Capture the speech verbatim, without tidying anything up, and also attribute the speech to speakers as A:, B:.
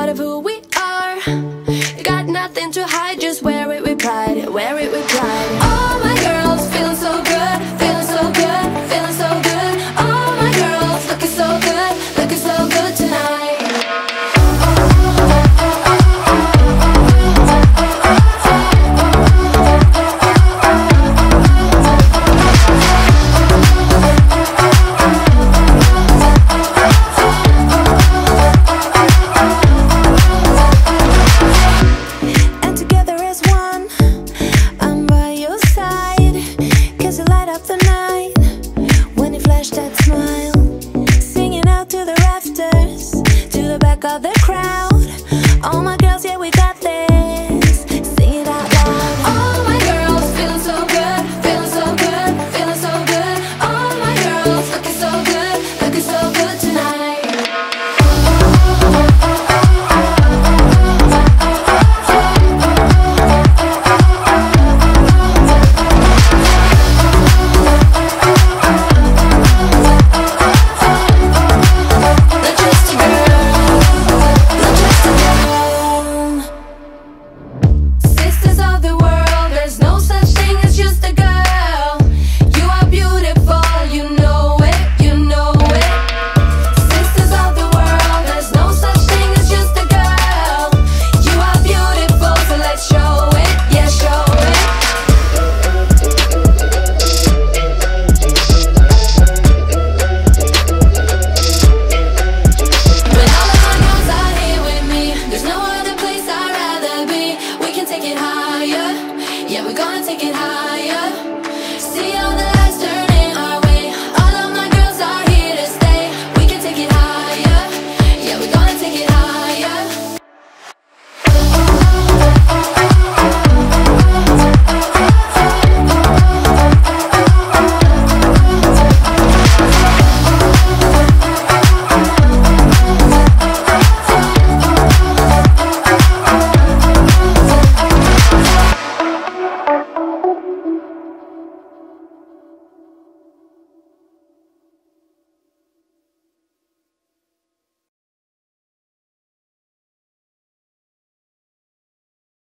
A: proud of who we are. Got nothing to hide, just wear it with pride, wear it with pride. All my girls feeling so good, feeling so good, feeling so good. All my girls looking so good, looking so good tonight.
B: Of the crowd, all my